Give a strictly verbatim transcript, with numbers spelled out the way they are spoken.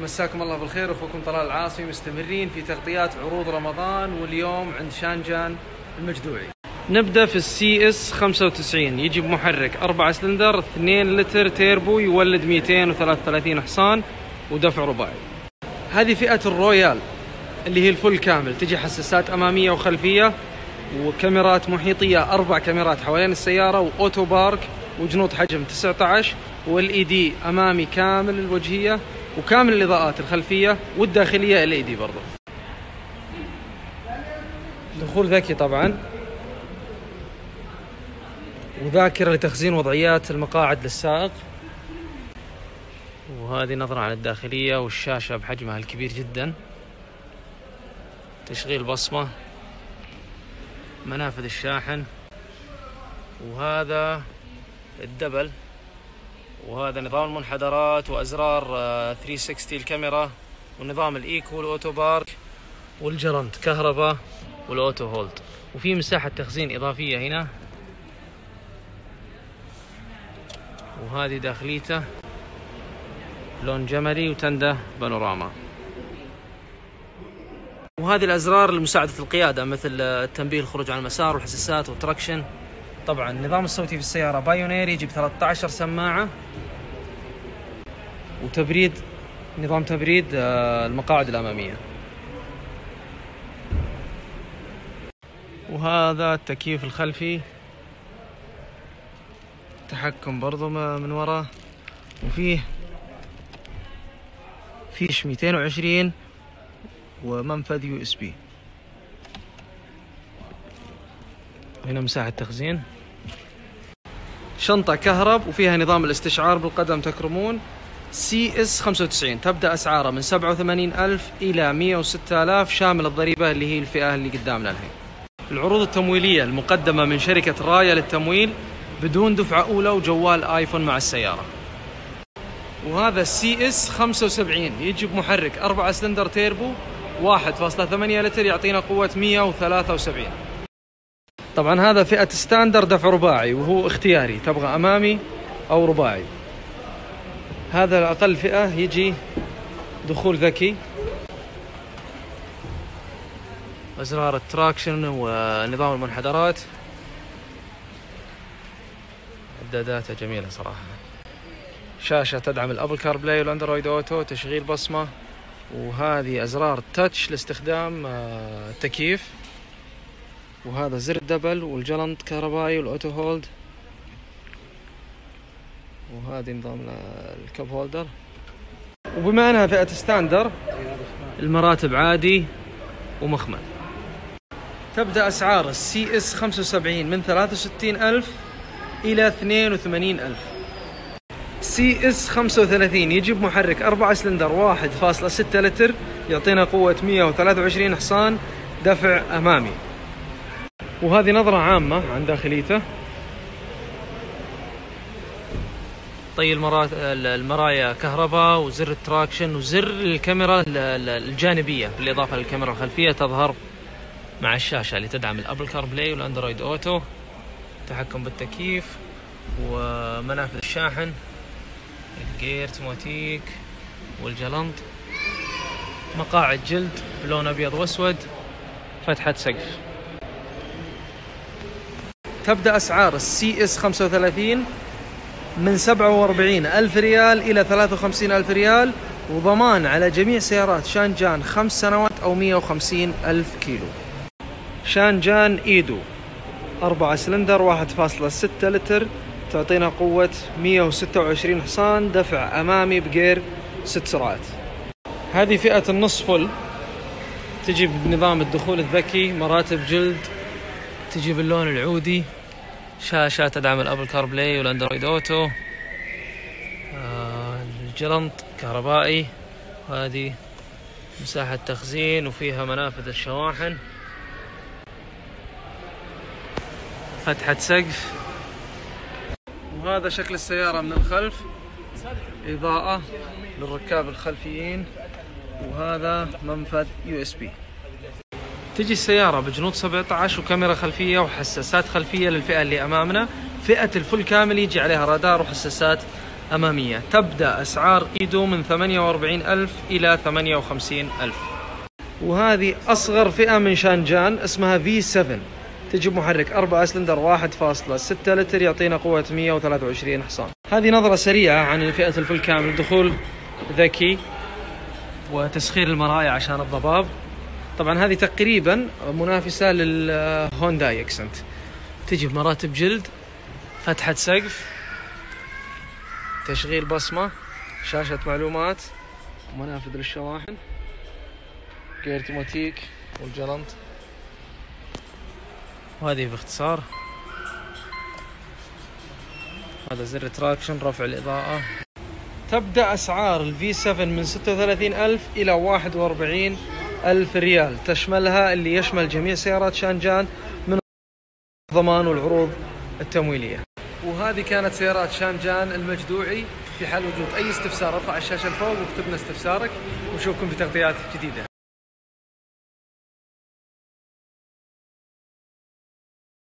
مساكم الله بالخير، اخوكم طلال العاصي مستمرين في تغطيات عروض رمضان، واليوم عند شانجان المجدوعي. نبدأ في السي اس خمسة وتسعين، يجي بمحرك أربعة سلندر اثنين لتر تيربو، يولد مئتين وثلاثة وثلاثين حصان ودفع رباعي. هذه فئة الرويال اللي هي الفل كامل، تجي حساسات أمامية وخلفية وكاميرات محيطية، أربع كاميرات حوالين السيارة وأوتو بارك وجنوط حجم تسعة عشر وال اي دي أمامي كامل الوجهية وكامل الإضاءات الخلفية والداخلية ال اي دي برضه. دخول ذكي طبعا، وذاكرة لتخزين وضعيات المقاعد للسائق. وهذه نظرة على الداخلية والشاشة بحجمها الكبير جدا، تشغيل بصمة، منافذ الشاحن، وهذا الدبل، وهذا نظام المنحدرات وأزرار ثلاثمية وستين الكاميرا، ونظام الإيكو والأوتو بارك والجرنت كهرباء والأوتو هولد. وفي مساحة تخزين إضافية هنا، وهذه داخليته لون جملي وتندة بانوراما. وهذه الأزرار لمساعدة القيادة، مثل التنبيه الخروج عن المسار والحساسات والتراكشن. طبعا النظام الصوتي في السيارة بايونير، يجي ب ثلاثة عشر سماعة، وتبريد، نظام تبريد المقاعد الأمامية. وهذا التكييف الخلفي، تحكم برضو من وراء، وفيه فيش مئتين وعشرين ومنفذ يو اس بي. هنا مساحة تخزين، شنطة كهرب وفيها نظام الاستشعار بالقدم تكرمون. سي اس خمسة وتسعين تبدأ أسعاره من سبعة وثمانين ألف إلى مئة وستة آلاف شامل الضريبة اللي هي الفئة اللي قدامنا الحين. العروض التمويلية المقدمة من شركة رايا للتمويل بدون دفعة أولى وجوال آيفون مع السيارة. وهذا السي اس خمسة وسبعين يجي بمحرك أربعة سلندر تيربو واحد فاصلة ثمانية لتر، يعطينا قوة مئة وثلاثة وسبعين. طبعا هذا فئة ستاندر دفع رباعي، وهو اختياري، تبغى أمامي أو رباعي. هذا الأقل فئة يجي دخول ذكي، أزرار التراكشن ونظام المنحدرات، عداداته جميلة صراحة. شاشة تدعم الأبل كار بلاي والأندرويد أوتو، تشغيل بصمة، وهذه أزرار تاتش لاستخدام التكييف. وهذا زر الدبل والجلنت كهربائي والأوتو هولد، وهذه نظام الكب هولدر. وبما أنها فئة ستاندر، المراتب عادي ومخمل. تبدأ أسعار السي اس خمسة وسبعين من ثلاثة وستين ألف إلى اثنين وثمانين ألف. سي اس خمسة وثلاثين يجيب محرك أربعة سلندر واحد فاصلة ستة لتر، يعطينا قوة مئة وثلاثة وعشرين حصان، دفع أمامي. وهذه نظرة عامة عن داخليته. طي المرايا كهرباء، وزر التراكشن، وزر الكاميرا الجانبية بالإضافة للكاميرا الخلفية تظهر مع الشاشة اللي تدعم الأبل كار بلاي والأندرويد أوتو، تحكم بالتكييف ومنافذ الشاحن، الجير توماتيك والجلنط، مقاعد جلد بلون أبيض وأسود، فتحة سقف. تبدأ أسعار السي اس خمسة وثلاثين من سبعة وأربعين ألف ريال إلى ثلاثة وخمسين ألف ريال، وضمان على جميع سيارات شانجان خمس سنوات أو مئة وخمسين ألف كيلو. شانجان إيدو أربعة سلندر واحد فاصلة ستة لتر، تعطينا قوة مئة وستة وعشرين حصان، دفع أمامي بجير ست سرعات. هذه فئة النص فل، تجي بنظام الدخول الذكي، مراتب جلد، تجي باللون العودي، شاشة تدعم الأبل كار بلاي والأندرويد أوتو، آه الجلنط كهربائي، وهذه مساحة تخزين وفيها منافذ الشواحن، فتحة سقف. وهذا شكل السيارة من الخلف، إضاءة للركاب الخلفيين، وهذا منفذ يو اس بي. تجي السيارة بجنوط سبعة عشر وكاميرا خلفية وحساسات خلفية للفئة اللي أمامنا. فئة الفل كامل يجي عليها رادار وحساسات أمامية. تبدأ أسعار إيدو من ثمانية وأربعين ألف إلى ثمانية وخمسين ألف. وهذه أصغر فئة من شانجان اسمها في سبعة، تجي بمحرك أربعة سلندر واحد فاصلة ستة لتر يعطينا قوة مئة وثلاثة وعشرين حصان. هذه نظرة سريعة عن فئة الفل كامل. الدخول ذكي وتسخير المرايا عشان الضباب. طبعا هذه تقريبا منافسة للهونداي اكسنت. تجي بمراتب جلد، فتحة سقف، تشغيل بصمة، شاشة معلومات، ومنافذ للشواحن، جير اوتوماتيك والجلنط. وهذه باختصار. هذا زر تراكشن، رفع الإضاءة. تبدأ أسعار الفي سبعة من ستة وثلاثين ألف إلى واحد وأربعين ألف ريال، تشملها اللي يشمل جميع سيارات شانجان من الضمان والعروض التمويلية. وهذه كانت سيارات شانجان المجدوعي. في حال وجود أي استفسار ارفع الشاشة لفوق واكتب لنا استفسارك، ونشوفكم في تغطيات جديدة.